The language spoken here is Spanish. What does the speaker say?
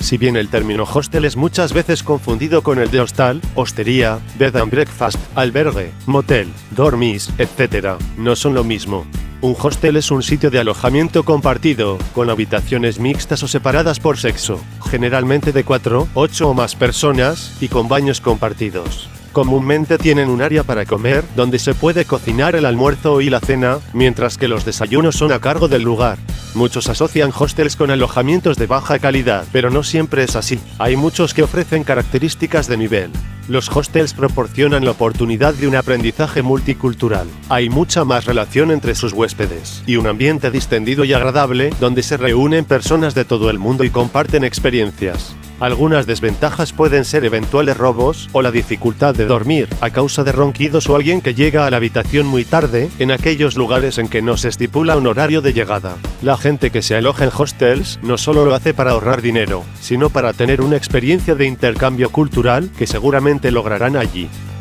Si bien el término hostel es muchas veces confundido con el de hostal, hostería, bed and breakfast, albergue, motel, dormis, etc., no son lo mismo. Un hostel es un sitio de alojamiento compartido, con habitaciones mixtas o separadas por sexo, generalmente de 4, 8 o más personas, y con baños compartidos. Comúnmente tienen un área para comer, donde se puede cocinar el almuerzo y la cena, mientras que los desayunos son a cargo del lugar. Muchos asocian hostels con alojamientos de baja calidad, pero no siempre es así. Hay muchos que ofrecen características de nivel. Los hostels proporcionan la oportunidad de un aprendizaje multicultural. Hay mucha más relación entre sus huéspedes, y un ambiente distendido y agradable, donde se reúnen personas de todo el mundo y comparten experiencias. Algunas desventajas pueden ser eventuales robos, o la dificultad de dormir, a causa de ronquidos o alguien que llega a la habitación muy tarde, en aquellos lugares en que no se estipula un horario de llegada. La gente que se aloja en hostels, no solo lo hace para ahorrar dinero, sino para tener una experiencia de intercambio cultural, que seguramente lograrán allí.